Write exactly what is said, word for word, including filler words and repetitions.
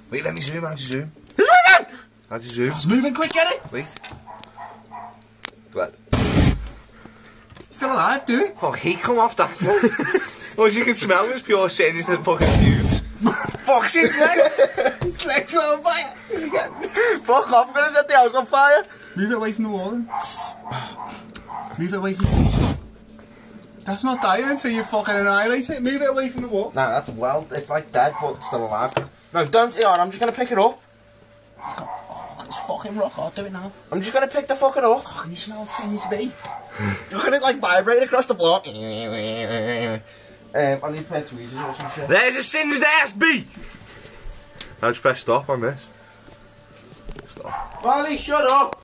Wait, let me zoom. How'd you zoom? It's moving! How'd you zoom? It's moving quick, get it? Wait. What? Still alive, do it? Fuck, heat come off that thing. Well, as you can smell, there's pure singed in the fucking fumes. Fuck, his legs! His legs were on fire! Fuck off, I'm gonna set the house on fire! Move it away from the wall then. Move it away from the wall. That's not dying until you fucking annihilate it. Move it away from the wall. No, that's well, it's like dead, but it's still alive. No, don't, yeah, I'm just gonna pick it up. Oh, look at this fucking rock. I'll do it now. I'm just gonna pick the fucking up. Oh, can you smell the singed to be? Look at it like vibrate across the floor. Um, I need a pair of tweezers or some shit. There's a singed ass bee! Now just press stop on this. Stop. Wally, shut up!